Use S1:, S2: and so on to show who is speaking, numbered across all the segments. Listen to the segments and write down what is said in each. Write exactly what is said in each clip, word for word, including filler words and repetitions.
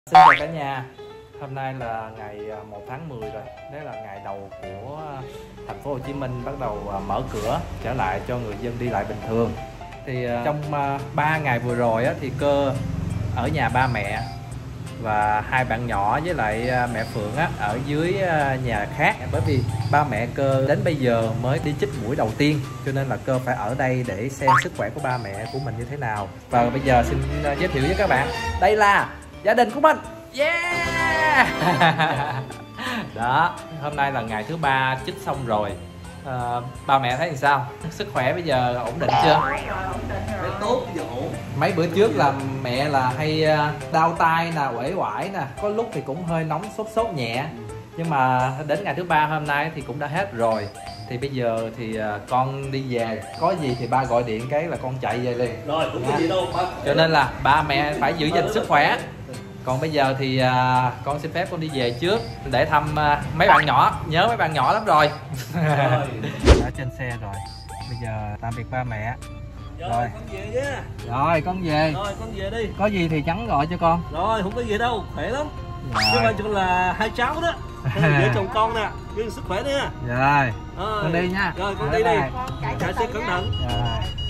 S1: Xin chào cả nhà. Hôm nay là ngày một tháng mười rồi. Đấy là ngày đầu của thành phố Hồ Chí Minh bắt đầu mở cửa trở lại cho người dân đi lại bình thường. Thì trong ba ngày vừa rồi á, thì Cơ ở nhà ba mẹ và hai bạn nhỏ với lại mẹ Phượng á, ở dưới nhà khác. Bởi vì ba mẹ Cơ đến bây giờ mới đi chích mũi đầu tiên, cho nên là Cơ phải ở đây để xem sức khỏe của ba mẹ của mình như thế nào. Và bây giờ xin giới thiệu với các bạn, đây là gia đình của mình. Yeah. Đó, hôm nay là ngày thứ ba chích xong rồi. À, ba mẹ thấy làm sao? Sức khỏe bây giờ ổn định chưa?
S2: Rất tốt, bây giờ ổn.
S1: Mấy bữa trước là mẹ là hay đau tay nè, uể oải nè, có lúc thì cũng hơi nóng sốt sốt nhẹ. Nhưng mà đến ngày thứ ba hôm nay thì cũng đã hết rồi. Thì bây giờ thì con đi về, có gì thì ba gọi điện cái là con chạy về liền.
S2: Rồi, không có gì đâu ba.
S1: Cho nên là ba mẹ phải giữ gìn sức khỏe. Còn bây giờ thì à, con xin phép con đi về trước để thăm à, mấy bạn nhỏ. Nhớ mấy bạn nhỏ lắm rồi. Rồi. Ở trên xe rồi. Bây giờ tạm biệt ba mẹ.
S2: Rồi, rồi con về nha.
S1: Rồi con về.
S2: Rồi con về đi.
S1: Có gì thì nhắn gọi cho con.
S2: Rồi không có gì đâu, khỏe lắm.
S1: Rồi.
S2: Nhưng mà chung là hai cháu đó. Vợ chồng con nè, giữ sức khỏe nha.
S1: Rồi.
S2: Rồi.
S1: Con đi nha.
S2: Rồi con đi đi. Chạy xe cẩn thận.
S1: Rồi.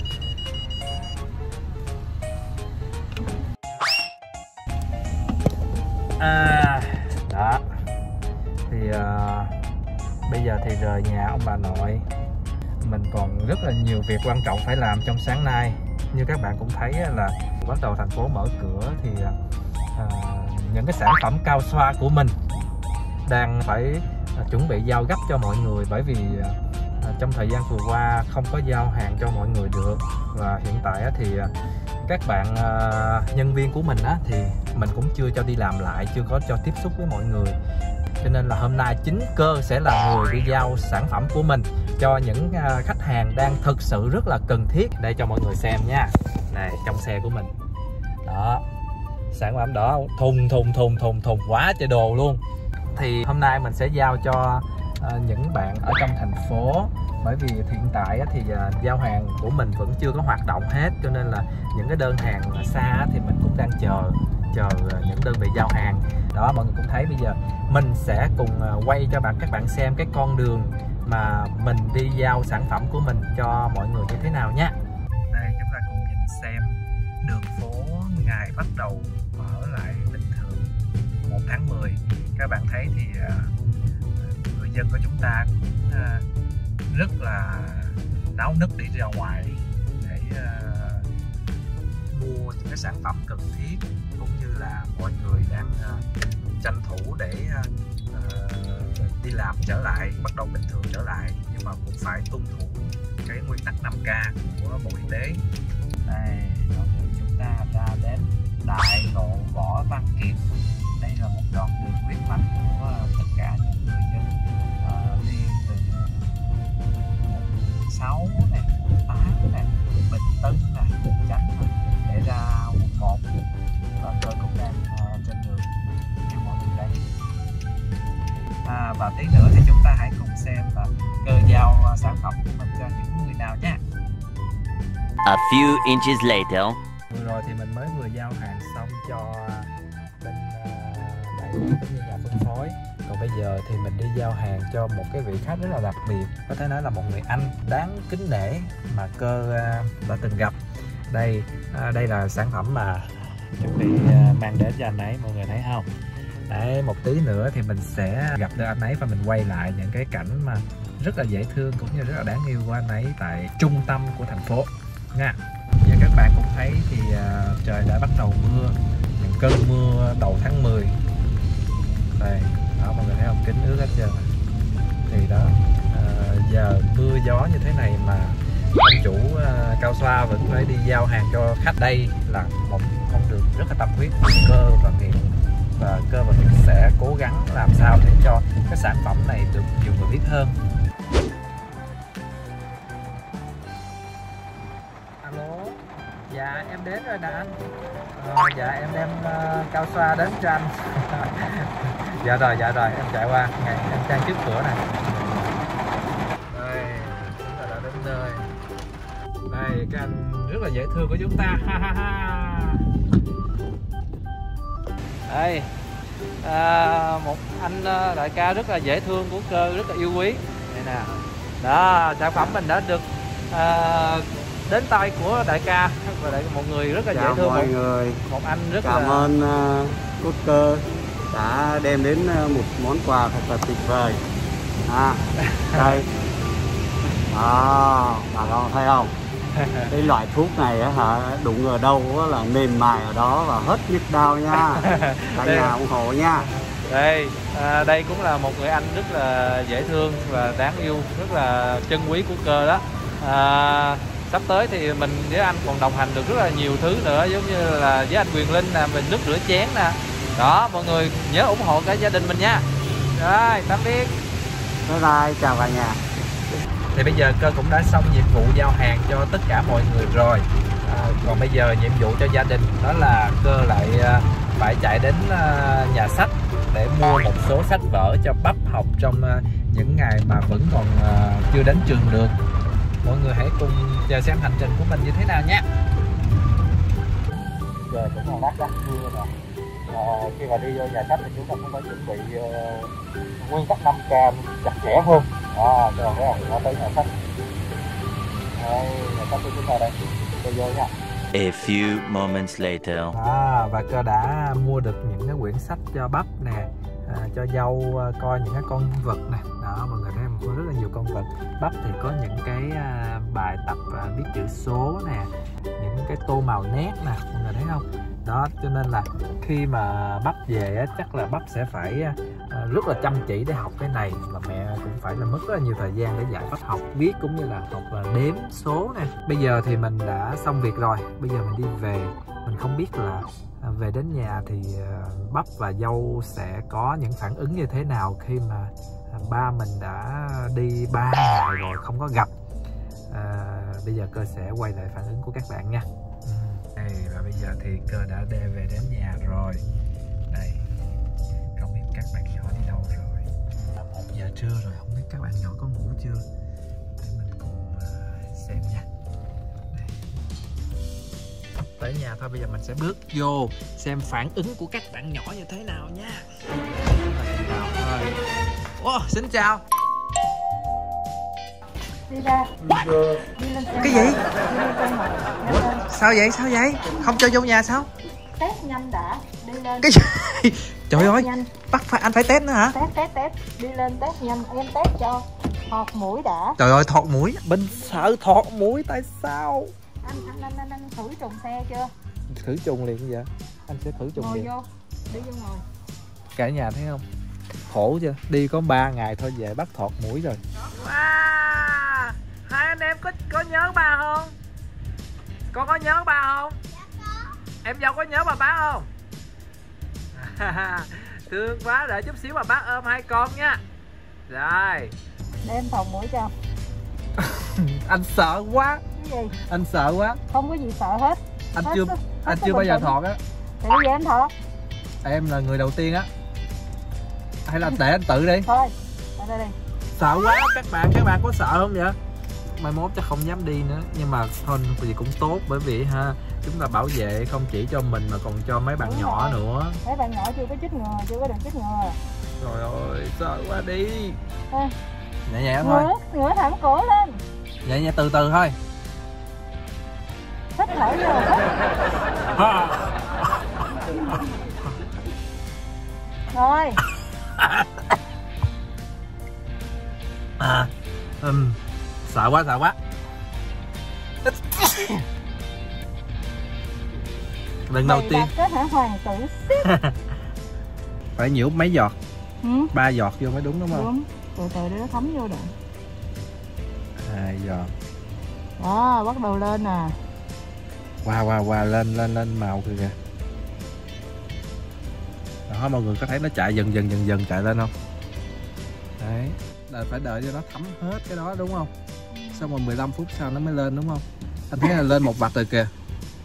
S1: À, đó thì uh, bây giờ thì rời nhà ông bà nội, mình còn rất là nhiều việc quan trọng phải làm trong sáng nay. Như các bạn cũng thấy là bắt đầu thành phố mở cửa thì uh, những cái sản phẩm cao xoa của mình đang phải uh, chuẩn bị giao gấp cho mọi người, bởi vì uh, trong thời gian vừa qua không có giao hàng cho mọi người được. Và hiện tại uh, thì uh, các bạn uh, nhân viên của mình á, thì mình cũng chưa cho đi làm lại, chưa có cho tiếp xúc với mọi người. Cho nên là hôm nay chính Cơ sẽ là người đi giao sản phẩm của mình cho những uh, khách hàng đang thực sự rất là cần thiết. Đây cho mọi người xem nha. Này, trong xe của mình. Đó. Sản phẩm đó thùng thùng thùng thùng thùng quá trời đồ luôn. Thì hôm nay mình sẽ giao cho uh, những bạn ở trong thành phố. Bởi vì hiện tại thì uh, giao hàng của mình vẫn chưa có hoạt động hết, cho nên là những cái đơn hàng xa thì mình cũng đang chờ chờ những đơn vị giao hàng. Đó, mọi người cũng thấy bây giờ mình sẽ cùng uh, quay cho bạn các bạn xem cái con đường mà mình đi giao sản phẩm của mình cho mọi người như thế nào nhé. Đây, chúng ta cùng nhìn xem đường phố ngày bắt đầu mở lại bình thường một tháng mười. Các bạn thấy thì uh, người dân của chúng ta cũng uh, rất là náo nức đi ra ngoài để uh, mua những cái sản phẩm cần thiết, cũng như là mọi người đang uh, tranh thủ để uh, đi làm trở lại, bắt đầu bình thường trở lại, nhưng mà cũng phải tuân thủ cái nguyên tắc năm K của Bộ Y tế. Đây, mọi người, chúng ta ra đến Đại lộ Võ Văn Kiệt. Đây là một đoạn đường huyết mạch của uh, tất cả những người dân uh, đi từ sáu này, quận tám này, Bình Tân này, quận Chánh này, để ra quận một. Và tôi cũng đang uh, trên đường theo mọi người đây. À, và tí nữa thì chúng ta hãy cùng xem là Cơ giao uh, sản phẩm của mình cho những người nào nha.
S3: A few inches later.
S1: Vừa rồi thì mình mới vừa giao hàng xong cho bên uh, đại lý cũng như nhà phân phối. Còn bây giờ thì mình đi giao hàng cho một cái vị khách rất là đặc biệt, có thể nói là một người anh đáng kính nể mà Cơ uh, đã từng gặp. Đây, uh, đây là sản phẩm mà chuẩn bị uh, mang đến cho anh ấy, mọi người thấy không? Đấy, một tí nữa thì mình sẽ gặp được anh ấy và mình quay lại những cái cảnh mà rất là dễ thương cũng như rất là đáng yêu của anh ấy tại trung tâm của thành phố nha. Như các bạn cũng thấy thì uh, trời đã bắt đầu mưa, những cơn mưa đầu tháng mười. Đây, đó, mọi người thấy không, kính ướt hết trơn. Thì đó, uh, giờ mưa gió như thế này mà ông chủ uh, cao xoa vẫn phải đi giao hàng cho khách. Đây là một con đường rất là tâm huyết của Cơ và Nghiệp, và Cơ và Nghiệp sẽ cố gắng làm sao để cho cái sản phẩm này được nhiều người biết hơn. Alo, dạ em đến rồi nè anh. Ờ, dạ em đem uh, cao xoa đến cho anh. Dạ rồi, dạ rồi, em chạy qua, ngày em trang trước cửa này. Đây, chúng ta đã đến nơi. Đây, cái anh rất là dễ thương của chúng ta. Ha ha ha. Đây, à, một anh đại ca rất là dễ thương của Cơ, rất là yêu quý. Đây nè, đó sản phẩm mình đã được à, đến tay của đại ca và đại một người rất là
S4: chào
S1: dễ thương,
S4: mọi
S1: một,
S4: người.
S1: một anh rất
S4: cảm
S1: là
S4: ơn uh, Quốc Cơ đã đem đến uh, một món quà thật là tuyệt vời. À, đây, à, bà con thấy không? Cái loại thuốc này á hả, đụng ở đâu á là mềm mại ở đó và hết nhức đau nha. Cả nhà ủng hộ nha.
S1: Đây, à, đây cũng là một người anh rất là dễ thương và đáng yêu, rất là trân quý của Cơ đó. À, sắp tới thì mình với anh còn đồng hành được rất là nhiều thứ nữa, giống như là với anh Quyền Linh nè, mình nước rửa chén nè. Đó, mọi người nhớ ủng hộ cả gia đình mình nha. Rồi, tạm biệt.
S4: Bye bye, chào cả nhà.
S1: Thì bây giờ Cơ cũng đã xong nhiệm vụ giao hàng cho tất cả mọi người rồi. À, còn bây giờ nhiệm vụ cho gia đình đó là Cơ lại à, phải chạy đến à, nhà sách để mua một số sách vở cho Bắp học trong à, những ngày mà vẫn còn à, chưa đến trường được. Mọi người hãy cùng chờ xem hành trình của mình như thế nào nhé. Giờ cũng còn lát đắt mưa nè. À, khi mà đi vô nhà sách thì chúng ta cũng phải chuẩn bị uh, nguyên tắc năm K chặt chẽ hơn. À, rồi thấy không? Nó tới nhà sách. Đây, nhà sách của chúng ta đây. Vô vô nha.
S3: A few moments later.
S1: À, và Cơ đã mua được những cái quyển sách cho Bắp nè, à, cho dâu coi những cái con vật nè. Đó, mọi người thấy không? Có rất là nhiều con vật. Bắp thì có những cái à, bài tập à, biết chữ số nè, những cái tô màu nét nè, mọi người thấy không? Đó, cho nên là khi mà Bắp về á, chắc là Bắp sẽ phải à, rất là chăm chỉ để học cái này, mà mẹ cũng phải là mất rất là nhiều thời gian để dạy Bắp học viết cũng như là học à, đếm số nè. Bây giờ thì mình đã xong việc rồi, bây giờ mình đi về. Mình không biết là à, về đến nhà thì à, Bắp và dâu sẽ có những phản ứng như thế nào khi mà à, ba mình đã đi ba ngày rồi không có gặp. À, bây giờ Cơ sẽ quay lại phản ứng của các bạn nha. Đây, và bây giờ thì Cơ đã đi về đến nhà rồi. Đây, không biết các bạn nhỏ đi đâu rồi. Là một giờ trưa rồi, không biết các bạn nhỏ có ngủ chưa. Để mình cùng uh, xem nha. Đây. Tới nhà thôi, bây giờ mình sẽ bước vô xem phản ứng của các bạn nhỏ như thế nào nha. Ô, oh, xin chào.
S5: Đi ra. Đi lên xe.
S1: Cái gì?
S5: Đi lên xe ngồi.
S1: Ủa? Sao vậy? Sao vậy? Không cho vô nhà sao?
S5: Test nhanh đã. Đi lên.
S1: Cái gì? Trời
S5: test
S1: ơi,
S5: nhanh.
S1: bắt phải anh phải test nữa hả?
S5: Test test test. Đi lên test nhanh, em test cho. Thọt mũi đã.
S1: Trời ơi, thọt mũi. Mình sợ thọt mũi, tại sao?
S5: Anh anh anh anh, anh thử trùng xe chưa?
S1: Thử trùng liền vậy. Anh sẽ thử trùng
S5: ngồi
S1: liền.
S5: Vô. Đi vô ngồi.
S1: Cả nhà thấy không? Khổ chưa? Đi có ba ngày thôi về bắt thọt mũi rồi. Wow. Hai anh em có có nhớ ba không? Con có nhớ ba không? Dạ có. Em dâu có nhớ bà bác không? Thương quá, đợi chút xíu bà bác ôm hai con nha. Rồi.
S5: Để em thọt mũi cho.
S1: Anh sợ quá.
S5: Cái gì?
S1: Anh sợ quá.
S5: Không có gì sợ hết.
S1: Anh
S5: hết
S1: chưa
S5: hết
S1: anh chưa bao giờ thọt á.
S5: Thì bây giờ em thọt.
S1: Em là người đầu tiên á. Hay là để anh tự đi.
S5: Thôi, ở đây đi.
S1: Sợ quá các bạn, các bạn có sợ không vậy? Mai mốt chắc không dám đi nữa. Nhưng mà thôi gì cũng tốt, bởi vì ha, chúng ta bảo vệ không chỉ cho mình mà còn cho mấy bạn
S5: Đúng
S1: nhỏ
S5: rồi.
S1: nữa.
S5: Mấy bạn nhỏ chưa có chích ngừa, chưa có được chích ngừa.
S1: Trời ơi, sợ quá đi.
S5: À,
S1: Nhẹ nhẹ thôi.
S5: ngửa, ngửa thẳng cổ lên.
S1: Nhẹ nhẹ từ từ thôi.
S5: Hít thở vô, hít. Rồi.
S1: À, um, sợ quá, sợ quá. Lần đầu tiên
S5: Kết hả hoàng tử ship.
S1: phải nhiễu mấy giọt?
S5: Ừ.
S1: Ba giọt vô mới đúng đúng không?
S5: Đúng, từ từ để nó thấm vô được.
S1: Hai giọt.
S5: Đó, bắt đầu lên nè.
S1: Wow, wow, wow, lên, lên, lên màu kìa kìa. Đó, mọi người có thấy nó chạy dần dần dần dần chạy lên không? Đấy, là phải đợi cho nó thấm hết cái đó đúng không? Xong rồi mười lăm phút sau nó mới lên đúng không? Anh thấy là lên một vạch rồi kìa.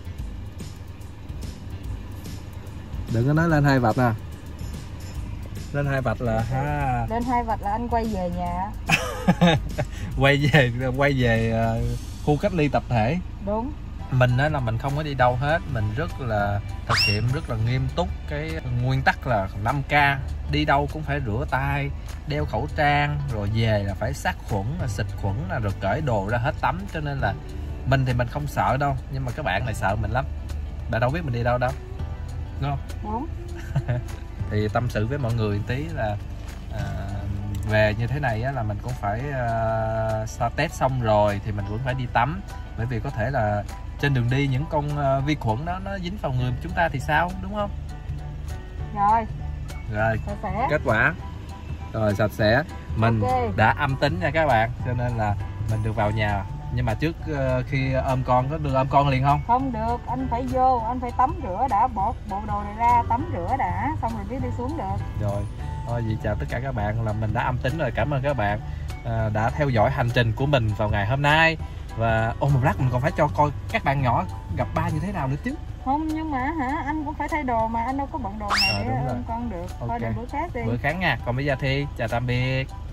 S1: Đừng có nói lên hai vạch nè. Lên hai vạch là ha.
S5: Lên hai vạch là anh quay về nhà.
S1: quay về quay về uh, khu cách ly tập thể.
S5: Đúng.
S1: mình á là mình không có đi đâu hết, mình rất là thực hiện rất là nghiêm túc cái nguyên tắc là năm K, đi đâu cũng phải rửa tay, đeo khẩu trang, rồi về là phải sát khuẩn, là xịt khuẩn, là rồi cởi đồ ra hết tắm. Cho nên là mình thì mình không sợ đâu, nhưng mà các bạn này sợ mình lắm. Bạn đâu biết mình đi đâu đâu, đúng không?
S5: Đúng.
S1: Thì tâm sự với mọi người tí là à, về như thế này á, là mình cũng phải uh, sau test xong rồi thì mình vẫn phải đi tắm, bởi vì có thể là trên đường đi những con uh, vi khuẩn đó nó dính vào người chúng ta thì sao, đúng không?
S5: Rồi.
S1: Rồi
S5: Sạch sẽ.
S1: kết quả rồi sạch sẽ, mình
S5: Okay.
S1: đã âm tính nha các bạn, cho nên là mình được vào nhà. Nhưng mà trước uh, khi ôm con có được ôm con liền không?
S5: Không được, anh phải vô, anh phải tắm rửa đã, bỏ bộ đồ này ra, tắm rửa đã, xong rồi mới đi xuống được.
S1: Rồi, thôi vậy chào tất cả các bạn, là mình đã âm tính rồi. Cảm ơn các bạn uh, đã theo dõi hành trình của mình vào ngày hôm nay. Và ôm một lát mình còn phải cho coi các bạn nhỏ gặp ba như thế nào nữa chứ.
S5: Không, nhưng mà hả, anh cũng phải thay đồ mà, anh đâu có bận đồ này
S1: À,
S5: để
S1: đúng rồi.
S5: ôm con được.
S1: Ok.
S5: Thôi để bữa khác đi.
S1: Bữa khác nha. Còn bây giờ thì chào tạm biệt.